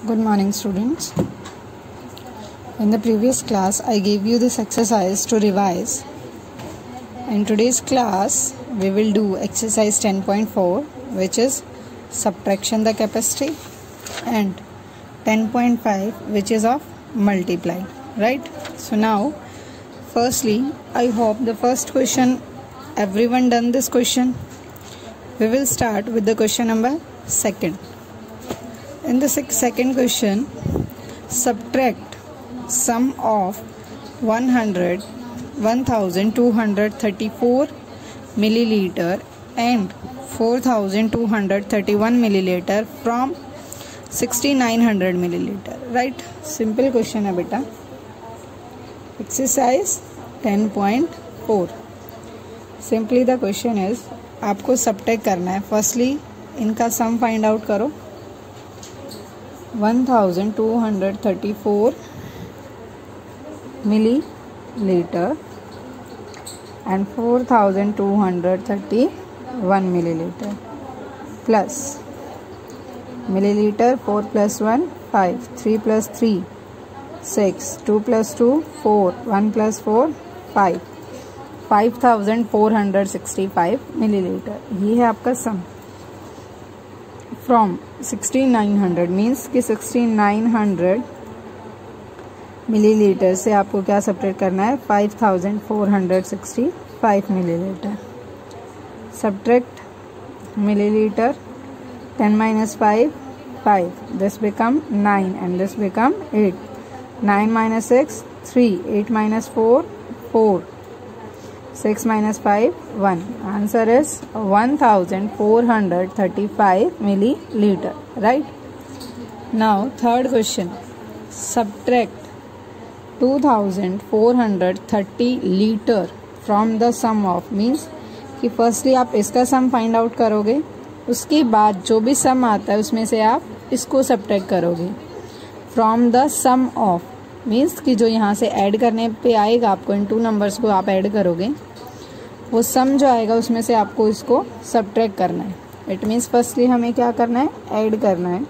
Good morning, students. In the previous class, I gave you this exercise to revise. In today's class, we will do exercise 10.4, which is subtraction the capacity, and 10.5, which is of multiply. Right? So now, firstly, I hope the first question, everyone done this question. We will start with the question number 2. In the second question, subtract sum of 1234 milliliter and 4231 milliliter from 6900 milliliter. Right? Simple question है बेटा. Exercise 10.4. Simply the question is, आपको subtract करना है. Firstly, इनका sum find out करो. 1234 milliliter and 4231 milliliter plus milliliter 4 plus 1 5 3 plus 3 6 2 plus 2 4 1 plus 4 5 5465 milliliter. ये है आपका सम. फ्रॉम 6900 मीन्स कि 6900 मिलीलीटर से आपको क्या सब्ट्रैक्ट करना है? 5465 millilitre. Subtract millilitre. 10 minus 5 5. This become 9 and this become 8. 9 minus 6 3. 8 minus 4 4. 6 minus 5 1. Answer is 1435 milliliter. Right? Now third question. Subtract 2430 liter from the sum of, means कि फर्स्टली आप इसका सम find out करोगे, उसके बाद जो भी सम आता है उसमें से आप इसको सब्ट्रैक्ट करोगे. From the sum of means कि जो यहाँ से ऐड करने पे आएगा, आपको इन टू नंबर्स को आप ऐड करोगे, वो सम जो आएगा उसमें से आपको इसको सब्ट्रैक्ट करना है. इट मीन्स फर्स्टली हमें क्या करना है? ऐड करना है.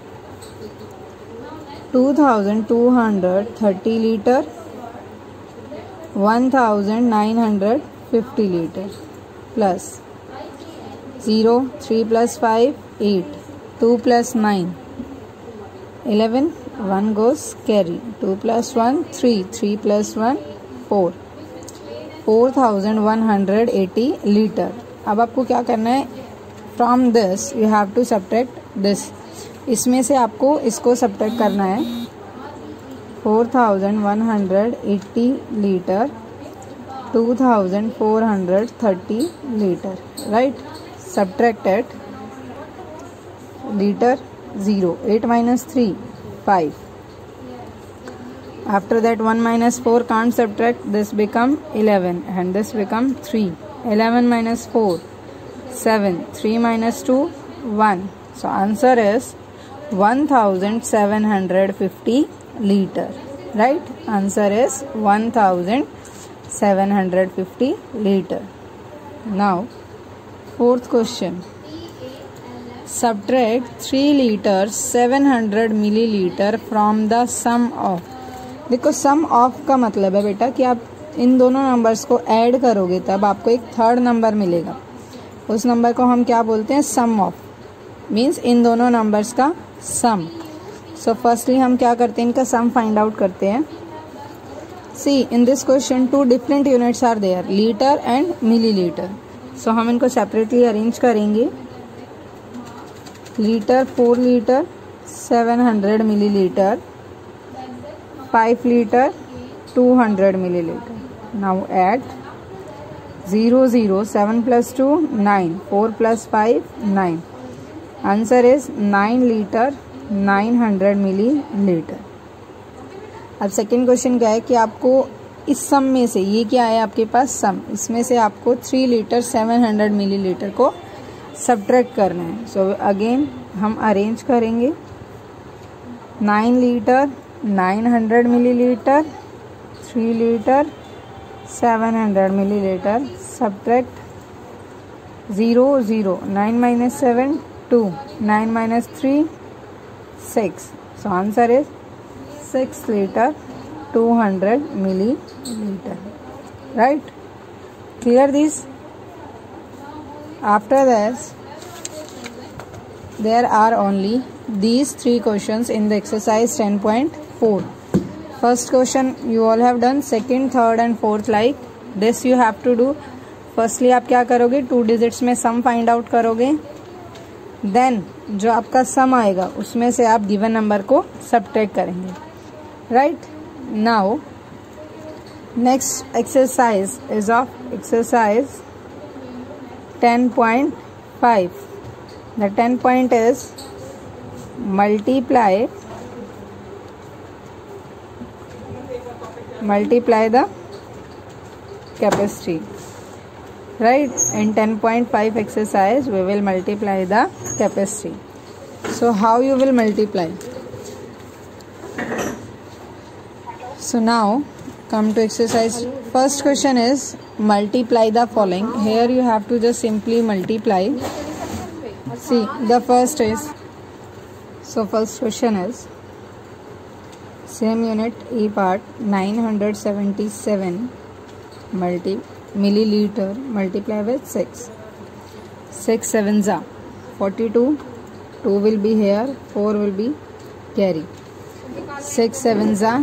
2230 litre 1950 litre plus 0 3 plus 5 8 2 plus 9 11 1 goes carry 2 plus 1 3 3 plus 1 4 4180 litre. अब आपको क्या करना है? From this you have to subtract this. इसमें से आपको इसको सब्ट्रैक्ट करना है. 4180 litre 2430 litre. Right? Subtracted liter 0. 8 minus 3 5. After that 1 minus 4 can't subtract. This become 11 and this become 3. 11 minus 4 7. 3 minus 2 1. So answer is 1750 liter. Right? Answer is 1750 liter. Now fourth question. Subtract 3 liter 700 milliliter from the sum of. देखो सम of का मतलब है बेटा कि आप इन दोनों numbers को ऐड करोगे तब आपको एक थर्ड नंबर मिलेगा. उस नंबर को हम क्या बोलते हैं? सम ऑफ. मीन्स इन दोनों नंबर्स का सम. सो फर्स्टली हम क्या करते हैं? इनका सम फाइंड आउट करते हैं. See in this question 2 different units are there, litre and millilitre. So हम इनको सेपरेटली अरेंज करेंगे. Litre 4 litre 700 millilitre 5 litre 200 milliliter. Now add 0 0 7 plus 2 9 4 plus 5 9. Answer is 9 liter 900 milliliter. अब सेकेंड क्वेश्चन क्या है कि आपको इस सम में से, ये क्या है आपके पास? सम. इसमें से आपको 3 लीटर 700 मिलीलीटर को सब्ट्रैक्ट करना है. सो अगेन हम अरेंज करेंगे. 9 litre 900 milliliter 3 liter 700 milliliter. Subtract 0 0. 9 minus 7 2. 9 minus 3 6. So answer is 6 liter 200 milliliter. Right? Clear this? After this, there are only these 3 questions in the exercise 10.4. First question you all have done, second, third and fourth like this you have to do. Firstly आप क्या करोगे, 2 digits में sum find out करोगे, then जो आपका sum आएगा उसमें से आप given number को subtract करेंगे. Right? Now next exercise is of exercise 10.5. The 10 point is multiply the capacity. Right? In 10.5 exercise we will multiply the capacity. So how you will multiply? So now come to exercise. First question is multiply the following. Here you have to just simply multiply. See, the first is, so first question is same unit E part 977 milliliter multiply with 6. 6 sevens are 42. 2 will be here, 4 will be carry. 6 sevens are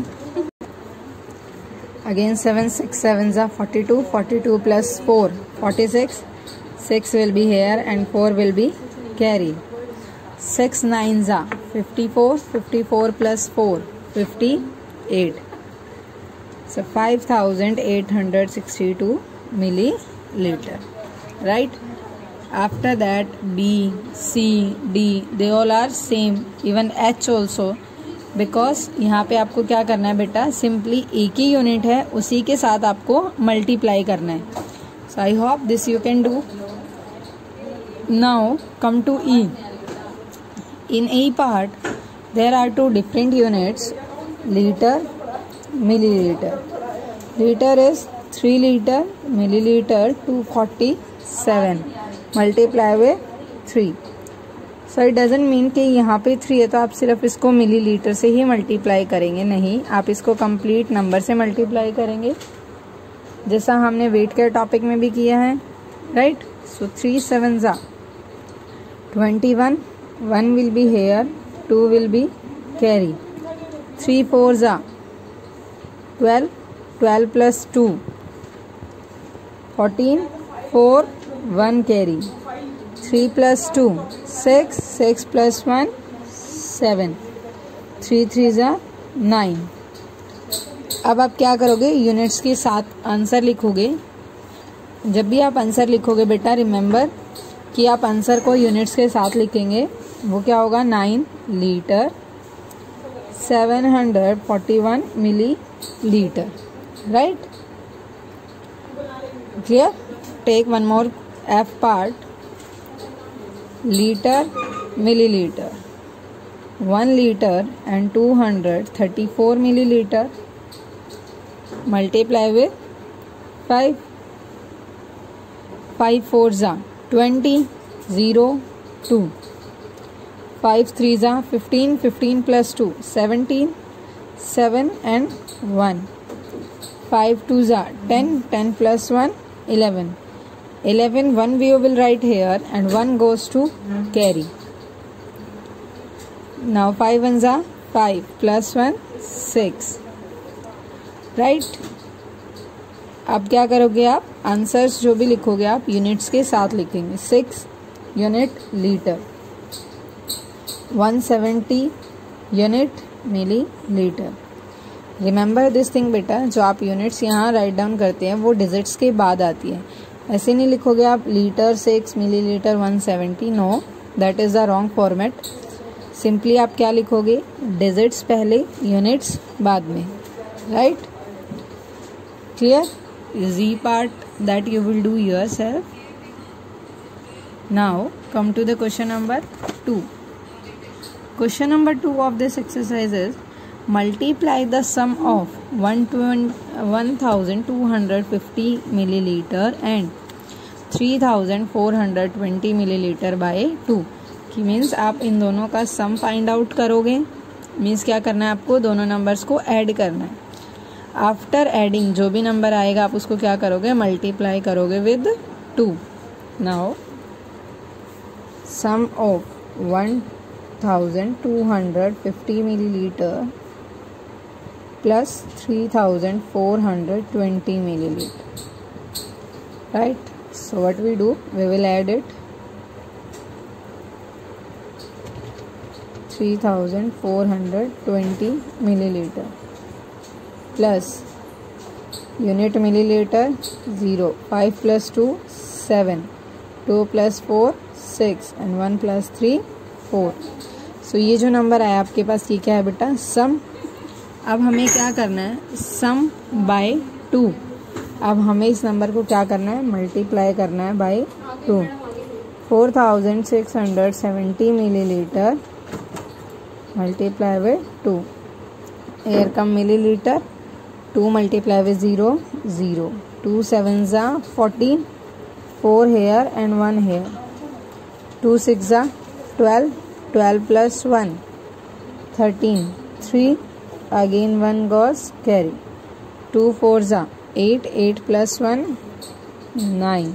again 7. 6 sevens are 42. 42 plus 4 46. 6 will be here and 4 will be carry. 6 nines are 54. 54 plus 4 58. So 5862 milliliter. Right? After that B, C, D they all are same, even H also, because यहाँ पे आपको क्या करना है बेटा, simply एक ही unit है उसी के साथ आपको मल्टीप्लाई करना है. So I hope this you can do. Now come to E. In E part there are 2 different units, liter, milliliter. Liter is 3 liter, milliliter 247 multiply with 3. So it doesn't mean कि यहाँ पे 3 है तो आप सिर्फ इसको मिलीलीटर से ही multiply करेंगे, नहीं, आप इसको कंप्लीट नंबर से मल्टीप्लाई करेंगे जैसा हमने वेट के टॉपिक में भी किया है. Right? So 3 sevens are 21. 1 will be here, 2 will be carry. 3 fours are 12. 12 plus 2 14. 4 1 carry. 3 plus 2 6. 6 plus 1 7. 3 threes are 9. अब आप क्या करोगे, यूनिट्स के साथ आंसर लिखोगे. जब भी आप आंसर लिखोगे बेटा रिमेंबर कि आप आंसर को यूनिट्स के साथ लिखेंगे. वो क्या होगा, 9 litre 741 milliliter. Right? Clear? Take one more F part. Liter, milliliter. 1 liter and 234 milliliter. Multiply with 5. 5 fours are 20. 0 2. 5 threes are 15. 15 plus 2 17. 7 and 1. 5 twos are 10. 10 plus 1 11. 11 1 we will write here and 1 goes to carry. Now 5 ones are 5 plus 1 6. Right? अब क्या करोगे आप, answers जो भी लिखोगे आप units के साथ लिखेंगे. 6 unit litre, 170 unit millilitre. Remember this thing बेटा, जो आप यूनिट्स यहाँ राइट डाउन करते हैं वो डिजिट्स के बाद आती है. ऐसे नहीं लिखोगे आप litre 6 millilitre 170. No, that is the wrong format. Simply आप क्या लिखोगे, डिजिट्स पहले यूनिट्स बाद में. Right? Clear? Z part that you will do yourself. Now come to the question number 2. Question number 2 of this exercise is multiply the sum of 1250 milliliter and 3420 milliliter by 2. कि means आप इन दोनों का sum find out करोगे means क्या करना है आपको, दोनों नंबर्स को ऐड करना है। आफ्टर एडिंग जो भी नंबर आएगा आप उसको क्या करोगे, मल्टीप्लाई करोगे with 2। Now sum of 1250 millilitre plus 3420 milliliter, right? So what we do, we will add it 3420 milliliter plus unit milliliter 0, 5 plus 2 7, 2 plus 4 6 and 1 plus 3 4। So ये जो नंबर आया आपके पास ये क्या है बेटा, सम। अब हमें क्या करना है, सम बाय 2। अब हमें इस नंबर को क्या करना है, मल्टीप्लाई करना है बाय 2। 4670 millilitre multiply with 2। एयर कम मिलीलीटर, 2 मल्टीप्लाई विद 0 0, 2 7 जा 14, 4 हेयर एंड 1 हेयर, 2 6 जा 12, 12 plus 1 13, 3 again 1 goes carry, 2 4 जा 8, 8 plus 1 9,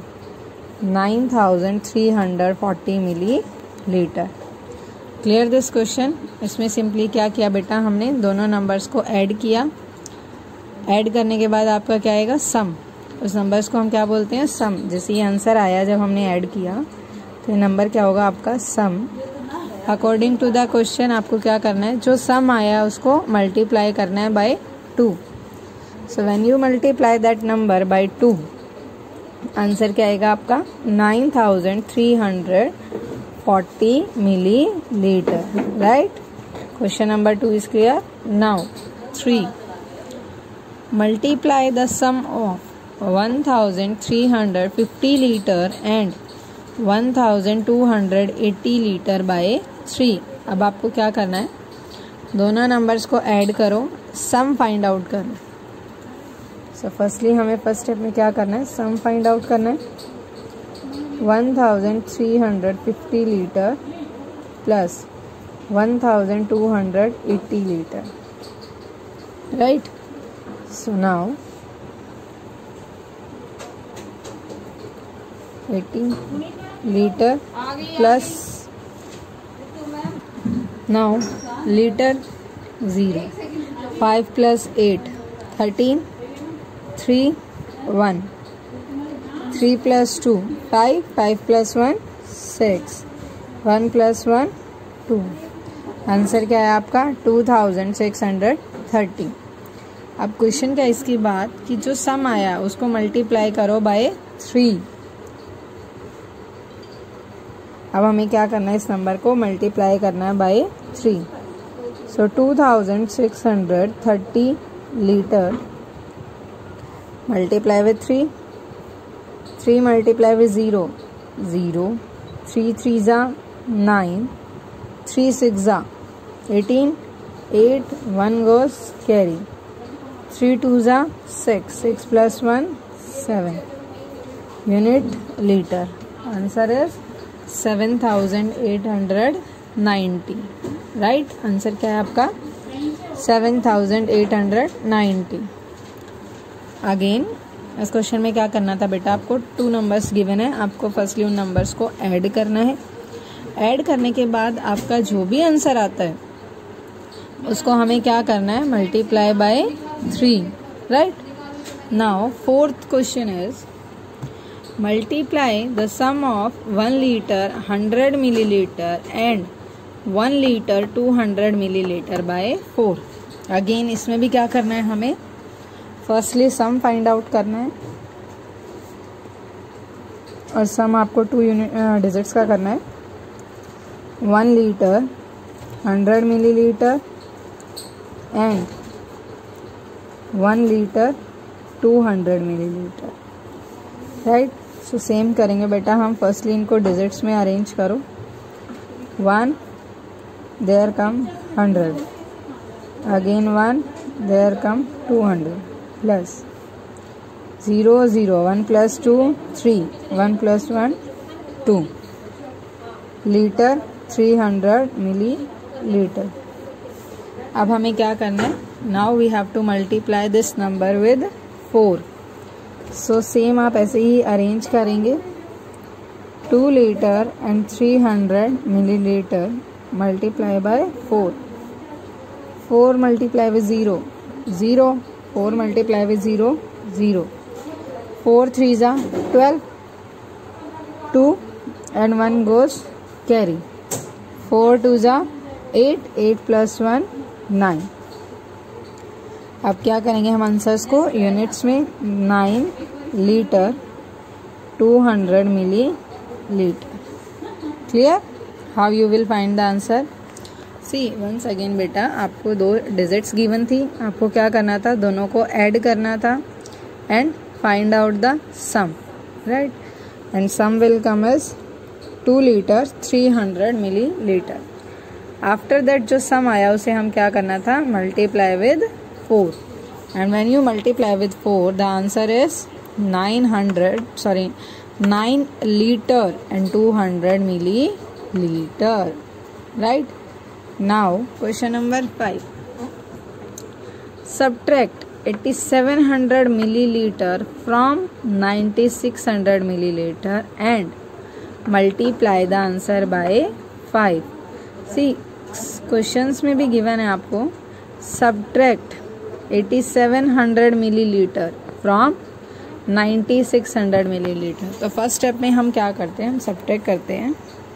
9340 millilitre. Clear this question. इसमें सिंपली क्या किया बेटा, हमने दोनों नंबर्स को ऐड किया। ऐड करने के बाद आपका क्या आएगा, सम। उस नंबर्स को हम क्या बोलते हैं, सम। जैसे ये आंसर आया जब हमने ऐड किया तो ये नंबर क्या होगा आपका, sum. According to the question आपको क्या करना है, जो सम आया उसको मल्टीप्लाई करना है by 2। So when you multiply that number by 2, answer क्या आएगा आपका 9340 millilitre, right. Question number 2 is clear. Now 3, multiply the sum of 1350 litre and 1280 litre by 3। अब आपको क्या करना है, दोनों नंबर्स को ऐड करो, सम फाइंड आउट करो। सो फर्स्टली हमें फर्स्ट स्टेप में क्या करना है, सम फाइंड आउट करना है। 1350 litre plus 1280 litre, right. So now 80 litre plus, now litre 0, 5 plus 8 13, 3 1, 3 plus 2 5, 5 plus 1 6, 1 plus 1 2। Answer क्या है आपका 2630। अब क्वेश्चन क्या इसकी बात कि जो सम आया उसको मल्टीप्लाई करो बाय 3। अब हमें क्या करना है, इस नंबर को मल्टीप्लाई करना है by 3। So 2630 litre multiply with 3, 3 multiply with 0 0, 3 3 जा 9, 3 6 जा 18, 8 1 goes carry, 3 2 जा 6, 6 plus 1 7, unit litre. Answer is 7890, right. Answer क्या है आपका 7890। अगेन इस क्वेश्चन में क्या करना था बेटा, आपको 2 नंबर्स गिवन है, आपको फर्स्टली उन नंबर्स को ऐड करना है। ऐड करने के बाद आपका जो भी आंसर आता है उसको हमें क्या करना है, multiply by 3, right. Now fourth question is multiply the sum of 1 litre 100 millilitre and 1 litre 200 millilitre by 4। Again इसमें भी क्या करना है, हमें फर्स्टली सम फाइंड आउट करना है और सम आपको 2 डिजिट्स का करना है। 1 litre 100 millilitre and 1 litre 200 millilitre, right. So same करेंगे बेटा हम, फर्स्टली इनको डिजिट्स में अरेंज करो। 1 there come 100, again 1 there come 200 plus 0 0, 1 plus 2 3, 1 plus 1 2, litre 300 millilitre, अब हमें क्या करना है, now we have to multiply this number with 4. So same आप ऐसे ही अरेंज करेंगे. 2 litre and 300 millilitre multiply by 4. 4 multiply with 0, 0. 4 multiply with 0, 0. 4 3 जा 12, 2 and 1 goes carry. 4 2 जा 8, 8 plus 1 9. अब क्या करेंगे हम आंसर्स को यूनिट्स में. 9 litre 200 millilitre. Clear? How you will find the answer? See once again बेटा, आपको 2 डिजिट्स गिवन थी, आपको क्या करना था, दोनों को ऐड करना था and find out the sum, right? And sum will come as 2 litre 300 millilitre. After that जो सम आया उसे हम क्या करना था, multiply with 4. And when you multiply with 4 the answer is 9 litre and 200 millilitre, right? Now question number 5. Subtract 8700 millilitre from 9600 millilitre and multiply the answer by 5. See questions में भी given है आपको सब्ट्रैक्ट 8700 मिलीलीटर फ्रॉम 9600 मिलीलीटर. तो first step में हम क्या करते हैं, हम सब्ट्रैक्ट करते हैं.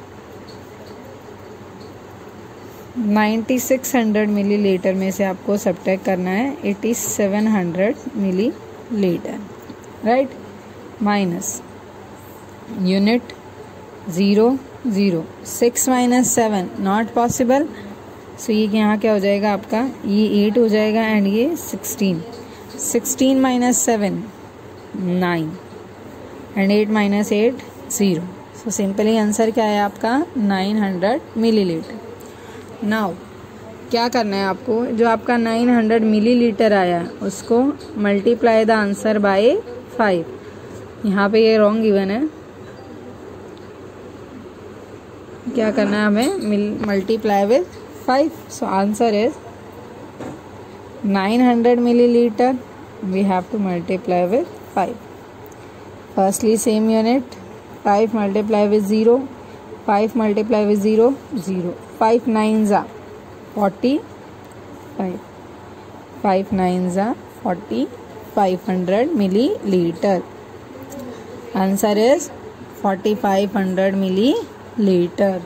9600 मिलीलीटर में से आपको सब्ट्रैक्ट करना है 8700 millilitre, right? Minus unit 0 0. 6 minus 7 not possible. So ये यहाँ क्या हो जाएगा आपका, ये 8 हो जाएगा एंड ये 16. 16 minus 7 9 and 8 minus 8 0. So simply answer क्या है आपका 900 मिलीलीटर. नाउ क्या करना है आपको, जो आपका 900 मिलीलीटर आया उसको मल्टीप्लाई द आंसर बाय 5. यहाँ पे ये रॉन्ग गिवन है, क्या करना है हमें, multiply with 5. So answer is 900 millilitre we have to multiply with 5. Firstly same unit, 5 multiply with 0, 5 multiply with 0 0. 5 9 जा 45, 5 9 जा 40, 500 millilitre. Answer is 4500 millilitre,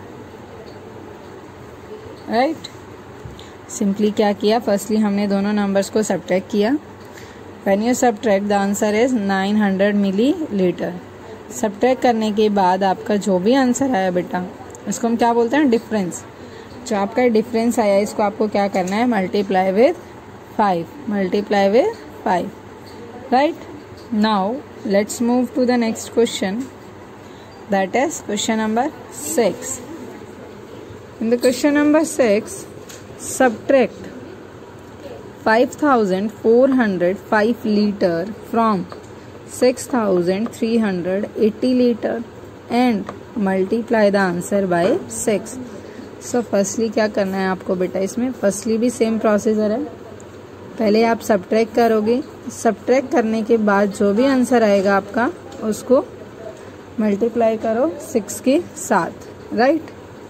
right? Simply क्या किया, फर्स्टली हमने दोनों नंबर्स को सब्ट्रैक्ट किया. When you subtract the answer is 900 millilitre. Subtract करने के बाद आपका जो भी आंसर आया बेटा उसको हम क्या बोलते हैं, डिफरेंस. जो आपका डिफरेंस आया इसको आपको क्या करना है, multiply with 5. Multiply with 5, right? Now let's move to the next question, that is question number 6. In the question number 6, subtract 5405 liter from 6380 liter and multiply the answer by 6. So firstly क्या करना है आपको बेटा, इसमें firstly भी same procedure है. पहले आप सब्ट्रैक्ट करोगे, सब्ट्रैक्ट करने के बाद जो भी आंसर आएगा आपका उसको मल्टीप्लाई करो 6 के साथ, right?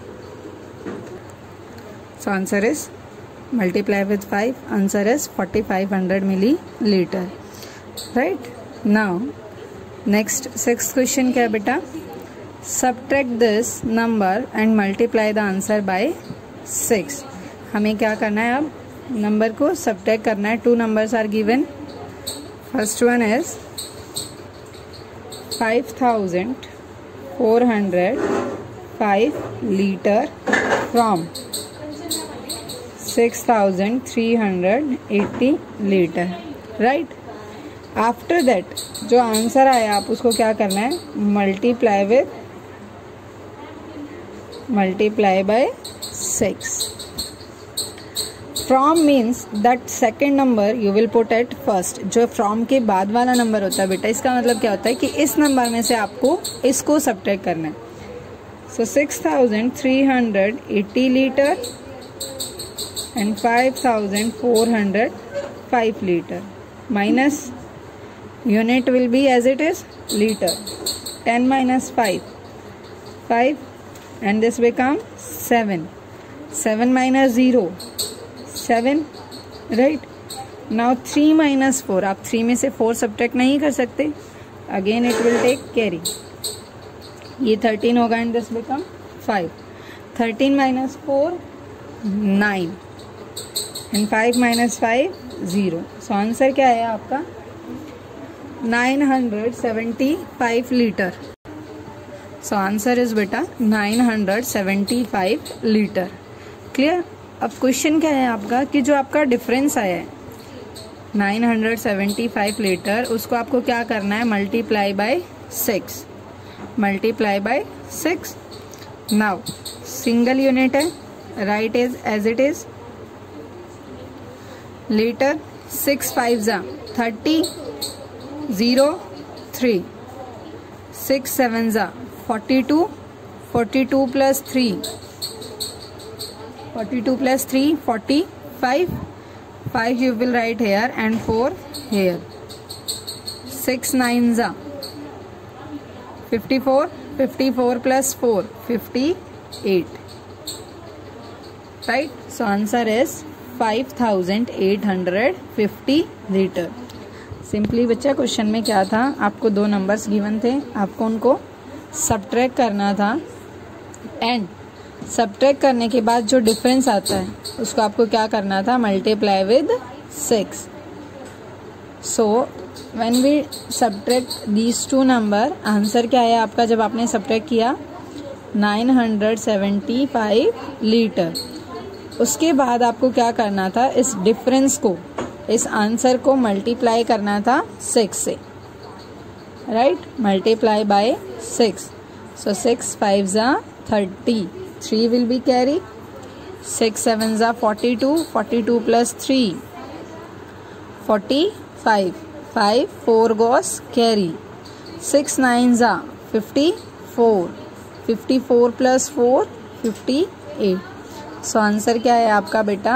So answer is multiply with 5. Answer is 4500 millilitre, right? Now next 6th question क्या है बेटा, subtract this number and multiply the answer by 6. हमें क्या करना है, अब नंबर को सब्ट्रैक्ट करना है. 2 numbers are given. First one is 5405 liter from 6380 liter, right? After that जो आंसर आया आप उसको क्या करना है, multiply by 6. From means that second number you will put at first. जो फ्रॉम के बाद वाला नंबर होता है बेटा, इसका मतलब क्या होता है कि इस नंबर में से आपको इसको सब्ट्रैक्ट करना है. So 6380 litre and 5405 liter. Minus unit will be as it is liter. 10 minus 5, 5, and this become 7. 7 minus 0, 7, right? Now 3 minus 4. आप 3 में से 4 सब्ट्रैक्ट नहीं कर सकते. Again it will take carry. ये 13 होगा and this become 5. 13 minus 4, 9, and 5 minus 5, 0. So answer क्या है आपका? 975 लीटर. So आंसर इज बेटा 975 लीटर. क्लियर? अब क्वेश्चन क्या है आपका कि जो आपका डिफरेंस आया है 975 लीटर, उसको आपको क्या करना है? Multiply by 6. Multiply by 6. Now single unit है, right is as it is litre. 6 5 जा 30, 0 3, 6 7 जा 42, 42 plus 3, 42 plus 3, 45, 5 you will write here and 4 here. 6 9 जा 54, 54 plus 4, 58, right? So answer is 5850 litre. Simply बच्चा क्वेश्चन में क्या था, आपको 2 नंबर्स गिवन थे, आपको उनको सब्ट्रैक्ट करना था एंड सब्ट्रैक्ट करने के बाद जो डिफरेंस आता है उसको आपको क्या करना था? Multiply with 6. So when we subtract these 2 number, answer क्या है आपका? जब आपने सब्ट्रैक्ट किया 975 लीटर, उसके बाद आपको क्या करना था? इस डिफरेंस को, इस आंसर को मल्टीप्लाई करना था 6 से, राइट? Multiply by 6. So 6 5 जा 30, 3 will be carry. 6 7 जा 42, 42 plus 3, 45, 5 4 goes carry. 6 9 जा 54, 54 plus 4, 58. So आंसर क्या है आपका बेटा?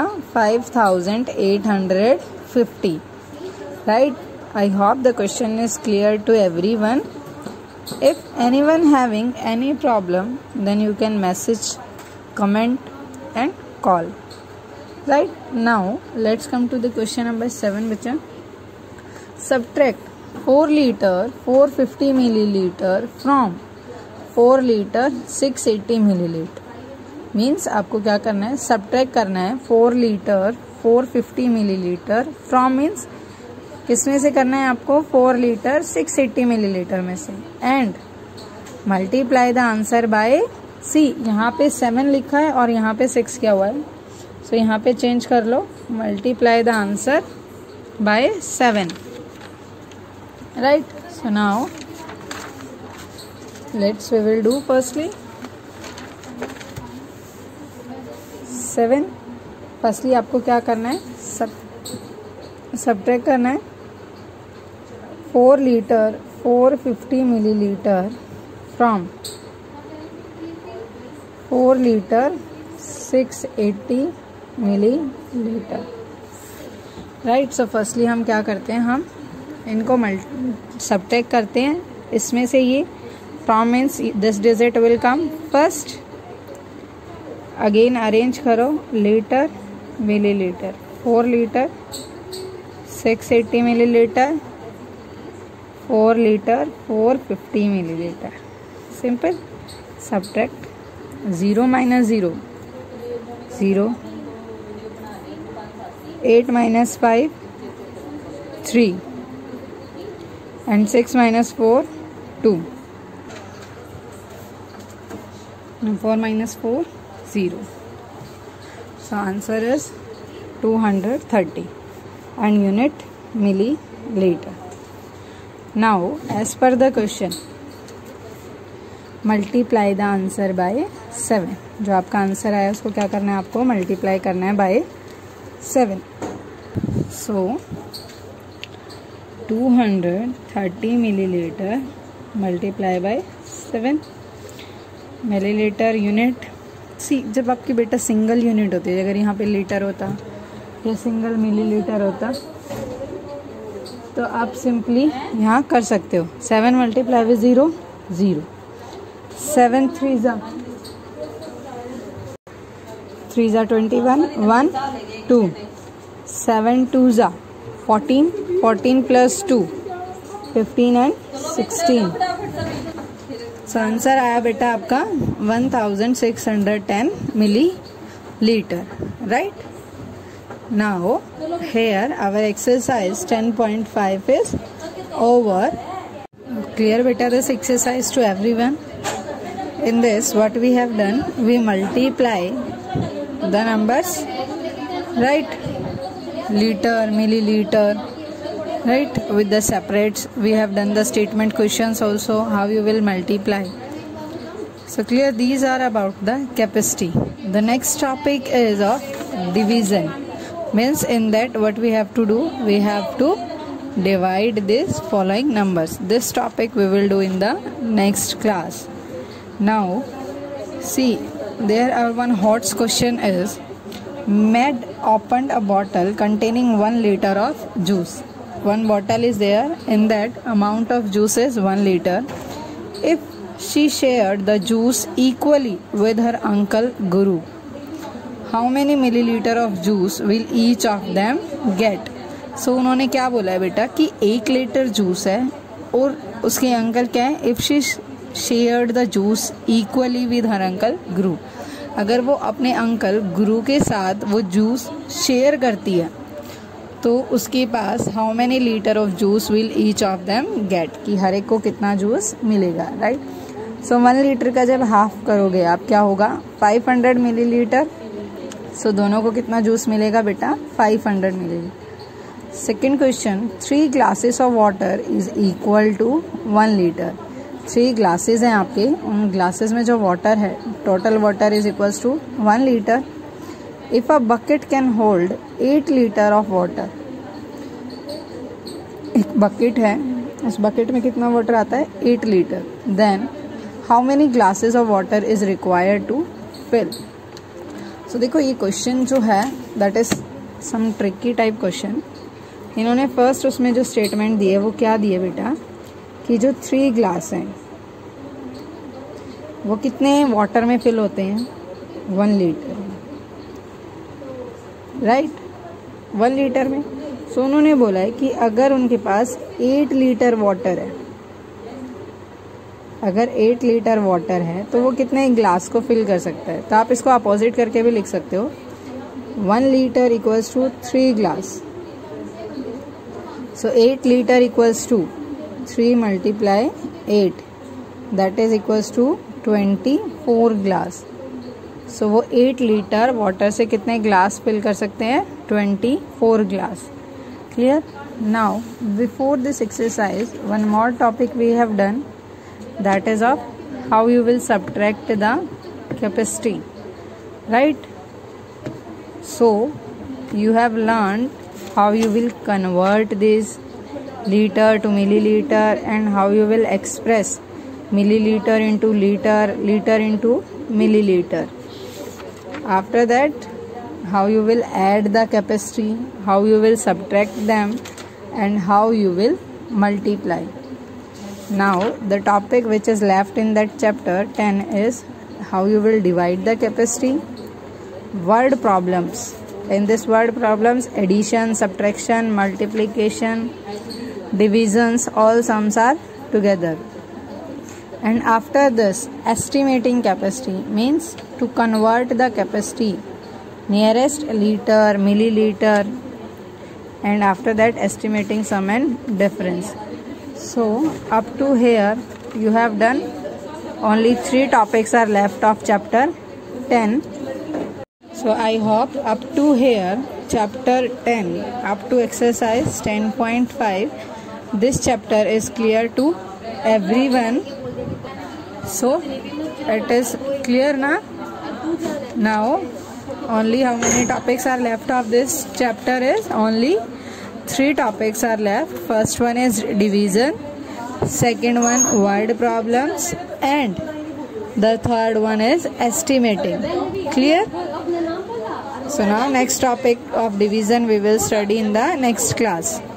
5850, right? I hope the question is clear to everyone. If anyone having any problem, then you can message, comment and call. Right? Now let's come to the question number 7 बच्चा. Subtract 4 liter 450 milliliter from 4 liter 680 milliliter. Means आपको क्या करना है? Subtract करना है 4 liter 450 milliliter from means किसमें से करना है आपको? 4 लीटर 680 मिलीलीटर में से, and multiply the answer by C. यहाँ पे 7 लिखा है और यहाँ पे 6 क्या हुआ है, सो यहाँ पे चेंज कर लो. Multiply the answer by 7, right? So now let's we will do firstly 7. Firstly आपको क्या करना है? सब्ट्रैक्ट करना है 4 litre 450 millilitre from 4 litre 680 millilitre, right? So firstly हम क्या करते हैं? हम इनको सब्ट्रैक्ट करते हैं. इसमें से ये from means this digit will come first. Again arrange करो litre millilitre. 4 litre 680 millilitre, 4 litre 450 millilitre. Simple. Subtract 0 minus 0, 0. 8 minus 5, 3. And 6 minus 4, 2. And 4 minus 4, 0. So answer is 230. And unit milliliter. Now as per the question, multiply the answer by 7. जो आपका answer आया उसको क्या करना है? आपको multiply करना है by 7. So 230 millilitre multiply by 7. Millilitre unit जब आपकी बेटा सिंगल यूनिट होती है, अगर यहाँ पे लीटर होता या सिंगल मिलीलीटर होता तो आप सिंपली यहाँ कर सकते हो 7 मल्टीप्लाई विद 0 0, 7 3 जा 21 1 2, 7 2 जा 14, 14 प्लस 2 15 एंड 16। सो आंसर आया बेटा आपका 1610 millilitre, right. Now here our exercise 10.5 is over. Clear beta this exercise to everyone? In this what we have done, we multiply the numbers, right? Liter, milliliter, right, with the separates. We have done the statement questions also, how you will multiply. So clear, these are about the capacity. The next topic is of division. Means in that what we have to do, we have to divide this following numbers. This topic we will do in the next class. Now see, there are one hot question is, Med opened a bottle containing 1 liter of juice. One bottle is there, in that amount of juice is 1 liter. If she shared the juice equally with her uncle Guru, how many milliliter of juice will each of them get? So उन्होंने क्या बोला है बेटा कि 1 litre juice है और उसके uncle क्या है, if she shared the juice equally with her uncle Guru, अगर वो अपने अंकल गुरु के साथ वो जूस शेयर करती है तो उसके पास how many litre of juice will each of them get, कि हर एक को कितना जूस मिलेगा, राइट। सो 1 लीटर का जब हाफ करोगे आप क्या होगा 500 मिलीलीटर। सो दोनों को कितना जूस मिलेगा बेटा 500 millilitre. Second question, 3 glasses of water is equal to 1 litre. 3 glasses हैं आपके, उन ग्लासेस में जो वाटर है total water is equals to 1 litre. If a bucket can hold 8 litre of water, एक बकेट है, उस बकेट में कितना वाटर आता है 8 litre, then how many glasses of water is required to fill. So देखो ये क्वेश्चन जो है that is some tricky type question. इन्होंने फर्स्ट उसमें जो स्टेटमेंट दिए वो क्या दिए बेटा कि जो 3 ग्लास हैं वो कितने वाटर में फिल होते हैं 1 लीटर, राइट, 1 लीटर में। सो उन्होंने बोला है कि अगर उनके पास 8 लीटर वाटर है, अगर 8 लीटर वाटर है तो वो कितने ग्लास को फिल कर सकता है। तो आप इसको अपोजिट करके भी लिख सकते हो, 1 litre equals to 3 glass. So 8 litre equals to 3 multiply 8, that is equals to 24 glass. So वो 8 लीटर वाटर से कितने ग्लास फिल कर सकते हैं 24 glass. Clear. Now before this exercise one more topic we have done, that is of how you will subtract the capacity, right? So you have learned how you will convert this liter to milliliter and how you will express milliliter into liter, liter into milliliter. After that how you will add the capacity, how you will subtract them and how you will multiply. Now the topic which is left in that chapter 10 is how you will divide the capacity. Word problems. In this word problems, addition, subtraction, multiplication, divisions, all sums are together. And after this, estimating capacity means to convert the capacity nearest liter, milliliter, and after that estimating sum and difference. So up to here you have done, only 3 topics are left of chapter 10. So I hope up to here chapter 10 up to exercise 10.5 this chapter is clear to everyone. So it is clear na? Now only how many topics are left of this chapter is only 3 topics are left. First one is division, second one word problems, and The third one is estimating. Clear? So now next topic of division we will study in the next class.